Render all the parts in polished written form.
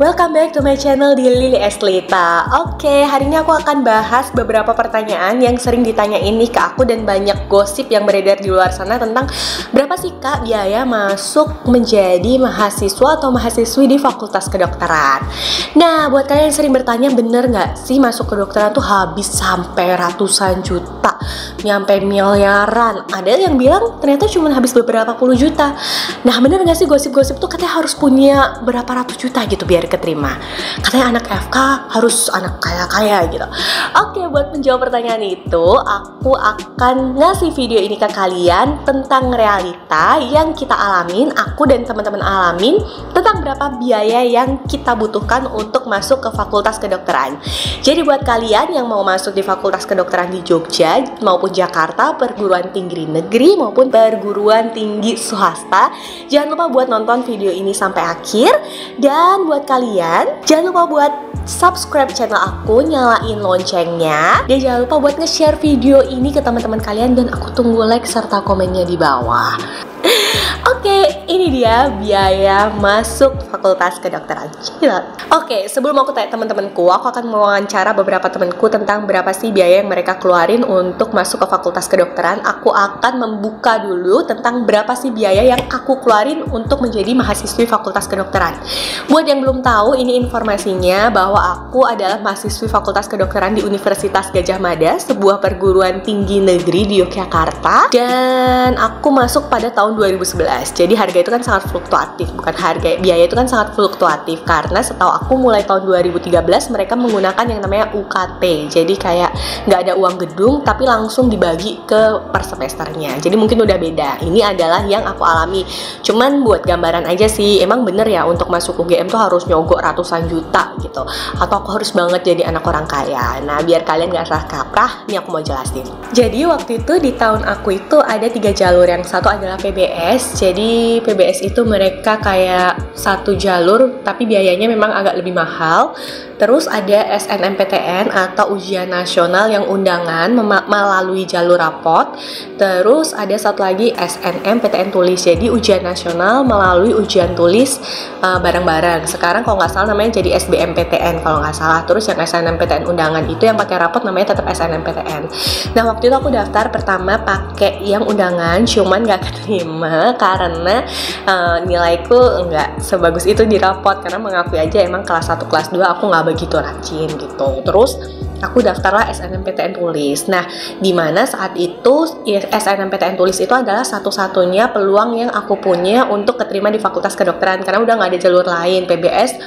Welcome back to my channel di Lily Eslita. Oke, hari ini aku akan bahas beberapa pertanyaan yang sering ditanyain nih ke aku dan banyak gosip yang beredar di luar sana tentang berapa sih Kak biaya masuk menjadi mahasiswa atau mahasiswi di fakultas kedokteran. Nah, buat kalian yang sering bertanya, bener nggak sih masuk kedokteran tuh habis sampai ratusan juta, nyampe miliaran? Ada yang bilang ternyata cuma habis beberapa puluh juta. Nah, bener nggak sih gosip-gosip tuh katanya harus punya berapa ratus juta gitu biar keterima? Katanya anak FK harus anak kaya-kaya gitu. Oke, buat menjawab pertanyaan itu, aku akan ngasih video ini ke kalian tentang realita yang kita alamin, aku dan teman-teman alamin, tentang berapa biaya yang kita butuhkan untuk masuk ke fakultas kedokteran. Jadi buat kalian yang mau masuk di fakultas kedokteran di Jogja maupun Jakarta, perguruan tinggi negeri maupun perguruan tinggi swasta, jangan lupa buat nonton video ini sampai akhir. Dan buat kalian, jangan lupa buat subscribe channel aku, nyalain loncengnya, dan jangan lupa buat nge-share video ini ke teman-teman kalian, dan aku tunggu like serta komennya di bawah. Oke, ini dia biaya masuk fakultas kedokteran. Oke, sebelum aku tanya teman-temanku, aku akan mewawancara beberapa temanku tentang berapa sih biaya yang mereka keluarin untuk masuk ke fakultas kedokteran. Aku akan membuka dulu tentang berapa sih biaya yang aku keluarin untuk menjadi mahasiswi fakultas kedokteran. Buat yang belum tahu, ini informasinya bahwa aku adalah mahasiswi fakultas kedokteran di Universitas Gadjah Mada, sebuah perguruan tinggi negeri di Yogyakarta, dan aku masuk pada tahun 2011. Jadi harga itu kan sangat fluktuatif, bukan harga, biaya itu kan sangat fluktuatif karena setahu aku mulai tahun 2013 mereka menggunakan yang namanya UKT. Jadi kayak nggak ada uang gedung tapi langsung dibagi ke per semesternya. Jadi mungkin udah beda. Ini adalah yang aku alami. Cuman buat gambaran aja sih, emang bener ya untuk masuk UGM tuh harus nyogok ratusan juta gitu. Atau aku harus banget jadi anak orang kaya. Nah, biar kalian nggak salah kaprah, ini aku mau jelasin. Jadi waktu itu di tahun aku itu ada 3 jalur. Yang satu adalah PBS. Jadi PBS itu mereka kayak satu jalur tapi biayanya memang agak lebih mahal. Terus ada SNMPTN atau ujian nasional yang undangan melalui jalur rapot. Terus ada satu lagi SNMPTN tulis, jadi ujian nasional melalui ujian tulis bareng-bareng. Sekarang kalau nggak salah namanya jadi SBMPTN kalau nggak salah. Terus yang SNMPTN undangan itu yang pakai rapot namanya tetap SNMPTN. Nah, waktu itu aku daftar pertama pakai yang undangan, cuman nggak keterima karena nilaiku nggak sebagus itu di rapot. Karena mengakui aja emang kelas 1 kelas 2 aku nggak begitu rajin gitu. Terus aku daftarlah SNMPTN tulis. Nah, dimana saat itu SNMPTN tulis itu adalah satu-satunya peluang yang aku punya untuk keterima di fakultas kedokteran karena udah nggak ada jalur lain. PBS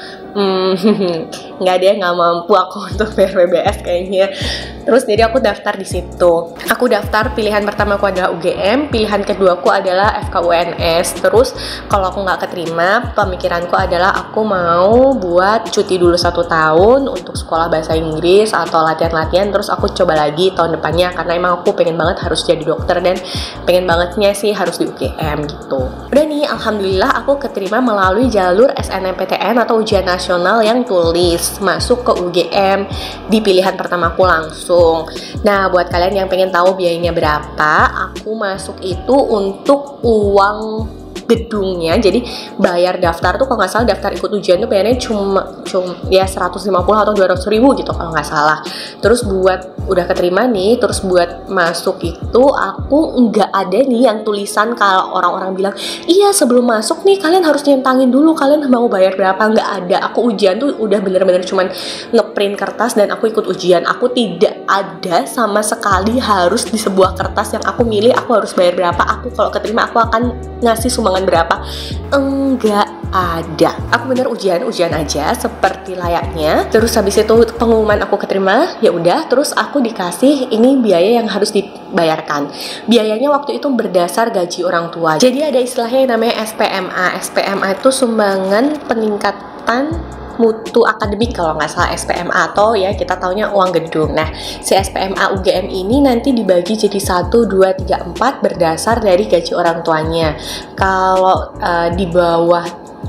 nggak ada, nggak mampu aku untuk bayar PBS kayaknya. Terus jadi aku daftar di situ. Aku daftar, pilihan pertama aku adalah UGM, pilihan kedua aku adalah FKUNS. Terus kalau aku nggak keterima, pemikiranku adalah aku mau buat cuti dulu 1 tahun untuk sekolah bahasa Inggris atau latihan-latihan. Terus aku coba lagi tahun depannya karena emang aku pengen banget harus jadi dokter dan pengen bangetnya sih harus di UGM gitu. Udah nih, alhamdulillah aku keterima melalui jalur SNMPTN atau ujian nasional yang tulis, masuk ke UGM di pilihan pertamaku langsung. Nah, buat kalian yang pengen tahu biayanya berapa, aku masuk itu untuk uang gedungnya. Jadi bayar daftar tuh kalau nggak salah daftar ikut ujian tuh bayarnya cuma ya 150 atau 200 ribu gitu kalau nggak salah. Terus buat udah keterima nih, terus buat masuk itu aku nggak ada nih yang tulisan kalau orang-orang bilang iya sebelum masuk nih kalian harus nyentangin dulu kalian mau bayar berapa. Nggak ada. Aku ujian tuh udah bener-bener cuman ngeprint kertas dan aku ikut ujian. Aku tidak ada sama sekali harus di sebuah kertas yang aku milih aku harus bayar berapa. Aku kalau keterima aku akan ngasih sumbangan berapa. Enggak ada. Aku bener ujian aja seperti layaknya. Terus habis itu pengumuman aku keterima, ya udah. Terus aku dikasih ini biaya yang harus dibayarkan. Biayanya waktu itu berdasar gaji orang tua. Jadi ada istilahnya yang namanya SPMA. SPMA itu sumbangan peningkatan mutu akademik kalau nggak salah SPMA, atau ya kita taunya uang gedung. Nah, si SPMA UGM ini nanti dibagi jadi 1, 2, 3, 4 berdasar dari gaji orang tuanya. Kalau di bawah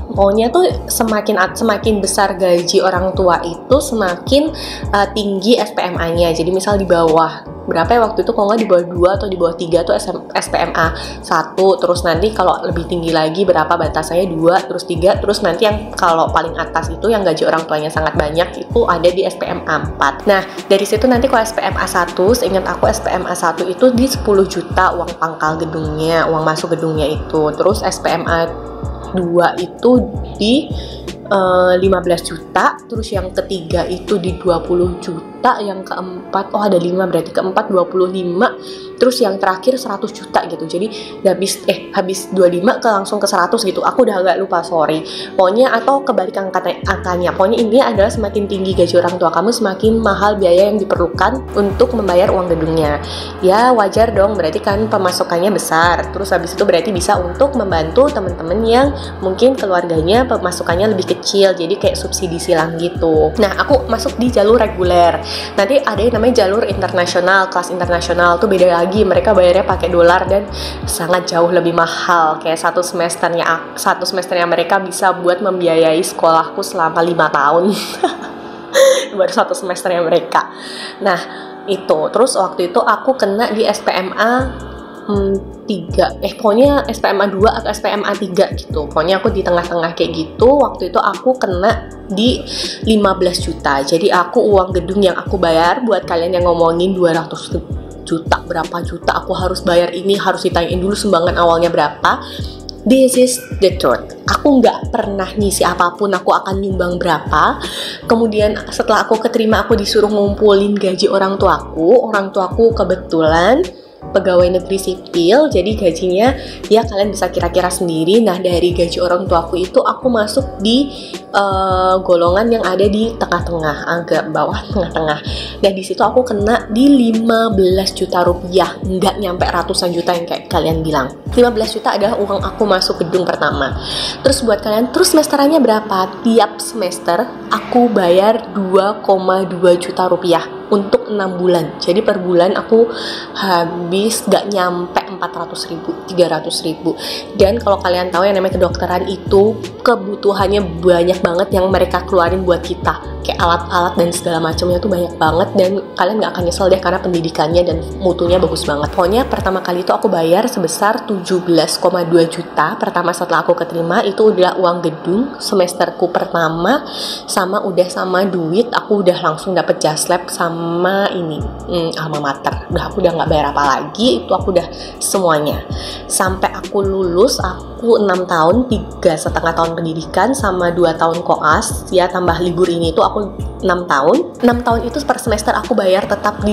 Pokoknya tuh semakin besar gaji orang tua itu semakin tinggi SPMA-nya. Jadi misal di bawah berapa ya waktu itu, kalau nggak di bawah 2 atau di bawah 3 tuh SPMA 1, terus nanti kalau lebih tinggi lagi berapa batasannya 2, terus 3, terus nanti yang kalau paling atas itu yang gaji orang tuanya sangat banyak itu ada di SPMA 4. Nah dari situ nanti kalau SPMA 1, seingat aku SPMA 1 itu di 10 juta uang pangkal gedungnya, uang masuk gedungnya itu. Terus SPMA 2 itu di 15 juta, terus yang ketiga itu di 20 juta, yang keempat, ada 5 berarti, keempat 25, terus yang terakhir 100 juta gitu. Jadi habis 25 langsung ke 100 gitu. Aku udah agak lupa, sorry. Pokoknya atau kebalik angkanya. Pokoknya intinya adalah semakin tinggi gaji orang tua kamu, semakin mahal biaya yang diperlukan untuk membayar uang gedungnya. Ya wajar dong, berarti kan pemasukannya besar. Terus habis itu berarti bisa untuk membantu teman-teman yang mungkin keluarganya pemasukannya lebih kecil, jadi kayak subsidi silang gitu. Nah aku masuk di jalur reguler. Nanti ada yang namanya jalur internasional. Kelas internasional tuh beda lagi, mereka bayarnya pakai dolar dan sangat jauh lebih mahal. Kayak satu semesternya mereka bisa buat membiayai sekolahku selama 5 tahun. Baru satu semesternya mereka. Nah itu, terus waktu itu aku kena di SPMA 3, pokoknya SPMA 2 atau SPMA 3 gitu. Pokoknya aku di tengah-tengah kayak gitu. Waktu itu aku kena di 15 juta. Jadi aku uang gedung yang aku bayar, buat kalian yang ngomongin 200 juta, berapa juta aku harus bayar ini, harus ditanyain dulu sumbangan awalnya berapa. This is the truth. Aku nggak pernah ngisi apapun, aku akan nyumbang berapa. Kemudian setelah aku keterima, aku disuruh ngumpulin gaji orang tuaku kebetulan pegawai negeri sipil, jadi gajinya ya kalian bisa kira-kira sendiri. Nah dari gaji orang tuaku itu aku masuk di golongan yang ada di tengah-tengah, agak bawah tengah-tengah. Dan di situ aku kena di 15 juta rupiah, nggak nyampe ratusan juta yang kayak kalian bilang. 15 juta adalah uang aku masuk gedung pertama. Terus buat kalian, terus semesterannya berapa? Tiap semester aku bayar 2,2 juta rupiah untuk 6 bulan. Jadi per bulan aku habis gak nyampe 400 ribu, 300 ribu. Dan kalau kalian tahu yang namanya kedokteran itu kebutuhannya banyak banget yang mereka keluarin buat kita. Kayak alat-alat dan segala macamnya tuh banyak banget, dan kalian gak akan nyesel deh karena pendidikannya dan mutunya bagus banget. Pokoknya pertama kali itu aku bayar sebesar 17,2 juta. Pertama setelah aku keterima itu udah uang gedung semesterku pertama, sama duit aku udah langsung dapet jaslab sama ini alma mater. Aku udah gak bayar apa lagi, itu aku udah semuanya. Sampai aku lulus, aku 6 tahun, 3,5 tahun pendidikan sama 2 tahun koas, ya tambah libur ini tuh aku 6 tahun. 6 tahun itu per semester aku bayar tetap di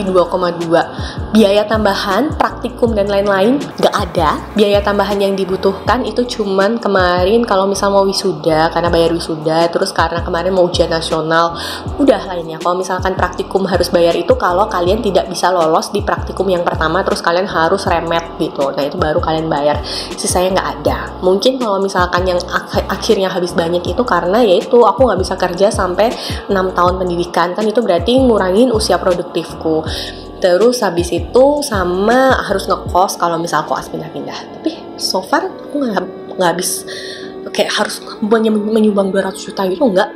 2,2. Biaya tambahan, praktikum dan lain-lain gak ada. Biaya tambahan yang dibutuhkan itu cuman kemarin kalau misal mau wisuda, karena bayar wisuda, terus karena kemarin mau ujian nasional, udah lainnya. Kalau misalkan praktikum harus bayar itu kalau kalian tidak bisa lolos di praktikum yang pertama, terus kalian harus remet gitu. Nah itu baru kalian bayar. Sisanya nggak ada. Mungkin kalau misalkan yang akhirnya habis banyak itu karena yaitu aku nggak bisa kerja sampai 6 tahun pendidikan, kan itu berarti ngurangin usia produktifku. Terus habis itu sama harus ngekos kalau misal koas pindah-pindah. Tapi so far aku nggak habis kayak harus menyumbang 200 juta gitu, enggak.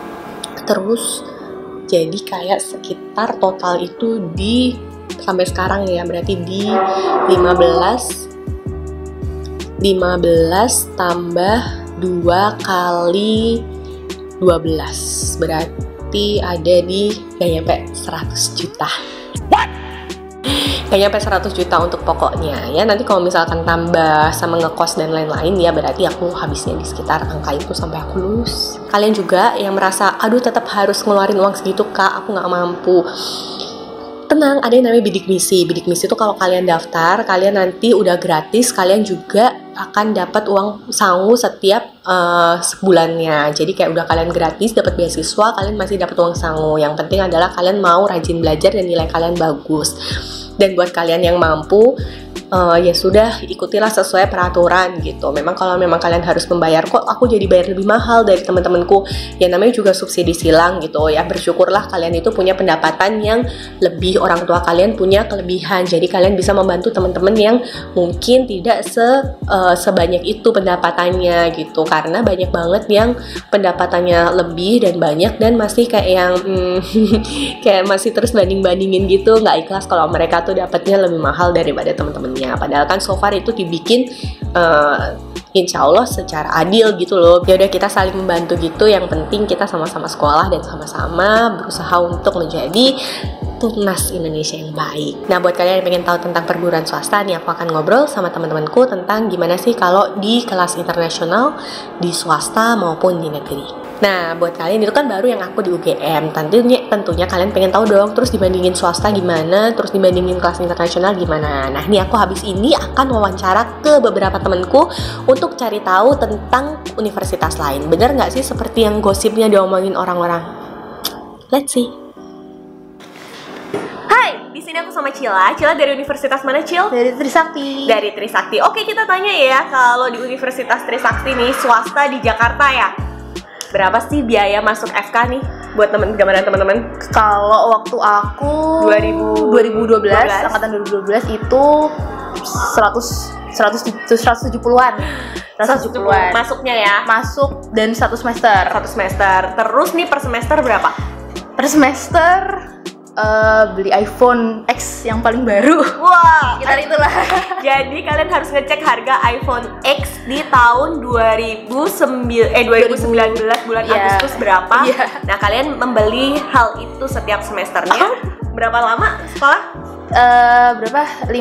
Terus jadi kayak sekitar total itu di sampai sekarang ya berarti di 15 tambah 2 kali 12 berarti ada di gak nyampe 100 juta. Gak nyampe 100 juta untuk pokoknya ya. Nanti kalau misalkan tambah sama ngekos dan lain-lain ya berarti aku habisnya di sekitar angka itu sampai aku lulus. Kalian juga yang merasa aduh tetap harus ngeluarin uang segitu kak, aku gak mampu, tenang, ada yang namanya bidik misi. Bidik misi itu kalau kalian daftar, kalian nanti udah gratis, kalian juga akan dapat uang sangu setiap sebulannya. Jadi kayak udah kalian gratis dapat beasiswa, kalian masih dapat uang sangu. Yang penting adalah kalian mau rajin belajar dan nilai kalian bagus. Dan buat kalian yang mampu, ya sudah, ikutilah sesuai peraturan gitu. Memang kalau memang kalian harus membayar, kok aku jadi bayar lebih mahal dari teman-temanku, ya namanya juga subsidi silang gitu ya. Bersyukurlah kalian itu punya pendapatan yang lebih, orang tua kalian punya kelebihan, jadi kalian bisa membantu teman-teman yang mungkin tidak sebanyak itu pendapatannya gitu. Karena banyak banget yang pendapatannya lebih dan banyak dan masih kayak yang kayak masih terus banding-bandingin gitu, nggak ikhlas kalau mereka tuh dapatnya lebih mahal daripada teman-temannya. Padahal kan so far itu dibikin insya Allah secara adil gitu loh. Ya udah, kita saling membantu gitu. Yang penting kita sama-sama sekolah dan sama-sama berusaha untuk menjadi tunas Indonesia yang baik. Nah, buat kalian yang pengen tahu tentang perguruan swasta nih, aku akan ngobrol sama teman-temanku tentang gimana sih kalau di kelas internasional di swasta maupun di negeri. Nah, buat kalian itu kan baru yang aku di UGM. Tentunya kalian pengen tahu dong, terus dibandingin swasta gimana, terus dibandingin kelas internasional gimana. Nah, ini aku habis ini akan wawancara ke beberapa temanku untuk cari tahu tentang universitas lain. Bener nggak sih seperti yang gosipnya diomongin orang-orang? Let's see. Hai, di sini aku sama Cila. Cila dari universitas mana, Cil? Dari Trisakti. Dari Trisakti. Oke, kita tanya ya, kalau di Universitas Trisakti nih, swasta di Jakarta ya, berapa sih biaya masuk FK nih buat gambaran teman-teman? Kalau waktu aku 2012, angkatan 2012 itu 170-an. 170-an. Masuknya ya? Masuk dan 1 semester. 1 semester. Terus nih per semester berapa? Per semester beli iPhone X yang paling baru. Wah, sekitar itulah. Jadi kalian harus ngecek harga iPhone X di tahun 2019 bulan Agustus berapa. Nah, kalian membeli hal itu setiap semesternya. Berapa lama sekolah? Berapa?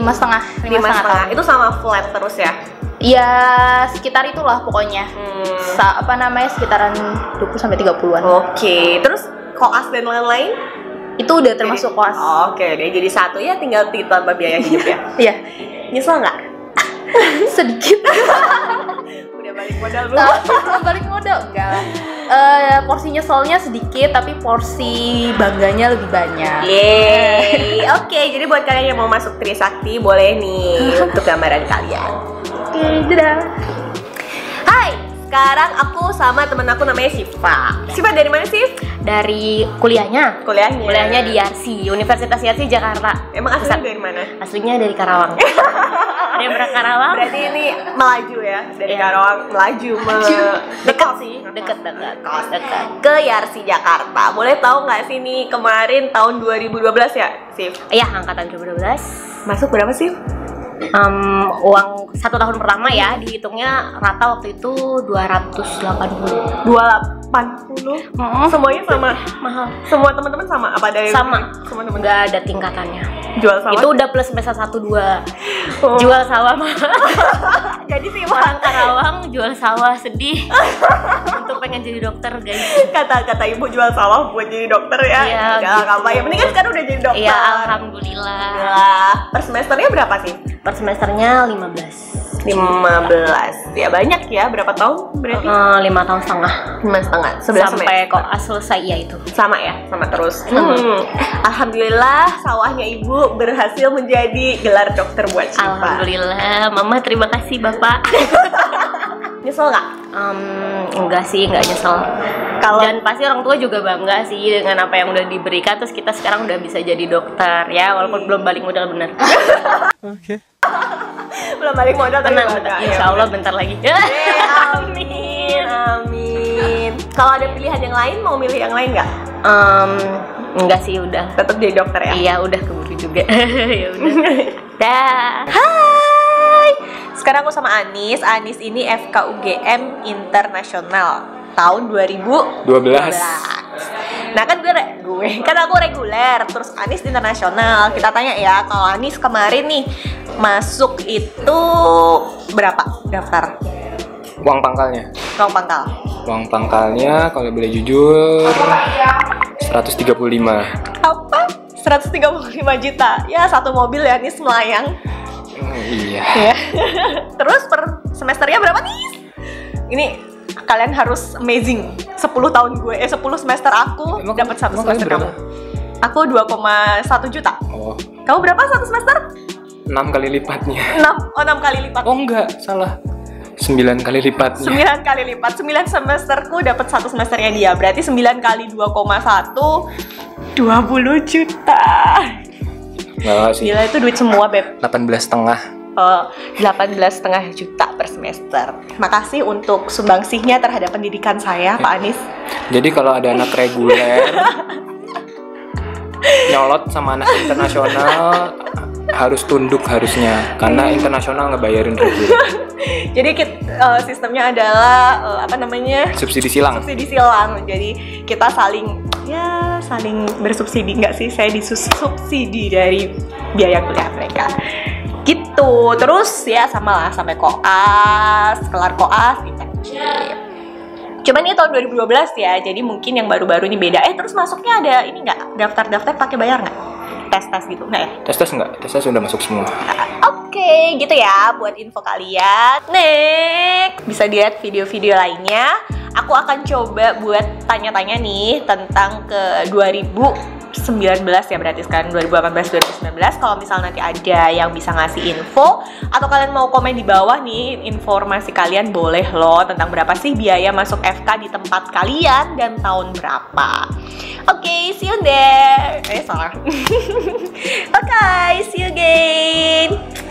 5,5. Itu sama flat terus ya? Ya, sekitar itulah pokoknya. Sekitaran 20-30-an. Oke. Terus koas dan lain-lain? Itu udah termasuk koas. Oke deh, jadi satu ya, tinggal ditambah biaya hidup ya. Iya. Nyesel nggak? Sedikit. Udah balik modal belum? Balik modal enggak lah. Porsi nyeselnya sedikit, tapi porsi bangganya lebih banyak. Yeay. Oke, jadi buat kalian yang mau masuk Trisakti, boleh nih untuk gambaran kalian. Oke, dadah. Hai, sekarang aku sama temen aku namanya Siva. Siva dari mana sih? Dari kuliahnya Kuliahnya di Yarsi, Universitas Yarsi Jakarta. Emang aslinya dari mana? Aslinya dari Karawang. Ada yang pernah Karawang? Berarti ini melaju ya, dari Karawang melaju dekat sih, dekat ke Yarsi Jakarta. Boleh tahu nggak sih nih, kemarin tahun 2012 ya, Sif? Iya, angkatan 2012. Masuk berapa sih? Uang 1 tahun pertama ya, dihitungnya rata waktu itu 280. Semuanya sama? Mahal. Semua teman-teman sama? Apa ada yang sama? Semua teman. Nggak ada tingkatannya. Jual sawah? Itu udah plus semester 1-2. Jual sawah mah. Jadi sih orang Karawang jual sawah sedih untuk pengen jadi dokter, guys. Kata ibu jual sawah buat jadi dokter ya. Iya, gitu. Apa ya, mendingan sekarang udah jadi dokter. Iya, alhamdulillah. Per semesternya berapa sih? Per semesternya 15. Ya banyak ya. Berapa tahun berarti? 5 tahun setengah. 5,5. 11 sampai kok selesai ya itu. Sama ya, sama terus. Alhamdulillah sawahnya ibu berhasil menjadi gelar dokter buat Siva. Alhamdulillah, mama terima kasih bapak. Nyesel nggak? Enggak sih, enggak nyesel. Dan pasti orang tua juga bangga sih dengan apa yang udah diberikan. Terus kita sekarang udah bisa jadi dokter ya, walaupun belum balik modal bener. Oke. Belum balik modal, tenang, insya Allah bentar lagi. Amin. Kalau ada pilihan yang lain, mau milih yang lain nggak? Enggak sih, udah. Tetap jadi dokter ya? Iya, udah keburu juga. Ya udah. Dah. Hai. Sekarang aku sama Anis. Anis ini FK UGM Internasional tahun 2012. Nah kan kan aku reguler, terus Anis internasional. Kita tanya ya, kalau Anis kemarin nih masuk itu berapa daftar? Uang pangkalnya. Uang pangkalnya kalau boleh jujur 135. Apa? 135 juta. Ya, satu mobil ya Anis melayang. Iya. Terus per semesternya berapa nih? Ini kalian harus amazing. 10 semester aku dapat 1 semester kamu. Aku 2,1 juta. Oh. Kamu berapa 1 semester? 6 kali lipatnya. 6 kali lipat. Oh enggak, salah. 9 kali lipatnya. 9 kali lipat. 9 semesterku dapat 1 semesternya dia. Berarti 9 kali 2,1 20 juta. Enggak sih. Gila, itu duit semua, Beb. 18,5. 18,5 juta per semester. Makasih untuk sumbangsihnya terhadap pendidikan saya, Pak Anies. Jadi kalau ada anak reguler nyolot sama anak internasional harus tunduk harusnya, karena internasional ngebayarin reguler. Jadi sistemnya adalah Subsidi silang. Subsidi silang. Jadi kita saling bersubsidi, enggak sih? Saya disubsidi dari biaya kuliah mereka. Gitu. Terus ya sama lah sampai koas, kelar koas internship. Cuman ini tahun 2012 ya, jadi mungkin yang baru-baru ini beda. Terus masuknya ada ini nggak? Daftar pakai bayar nggak? Tes gitu nggak ya? Tes nggak? Tes sudah masuk semua. Oke, gitu ya buat info kalian. Next, bisa dilihat video-video lainnya. Aku akan coba buat tanya-tanya nih tentang ke 2019 ya, berarti sekarang 2018-2019. Kalau misalnya nanti ada yang bisa ngasih info atau kalian mau komen di bawah nih informasi kalian, boleh loh, tentang berapa sih biaya masuk FK di tempat kalian dan tahun berapa. Oke, see you there. Salah. Oke, see you again.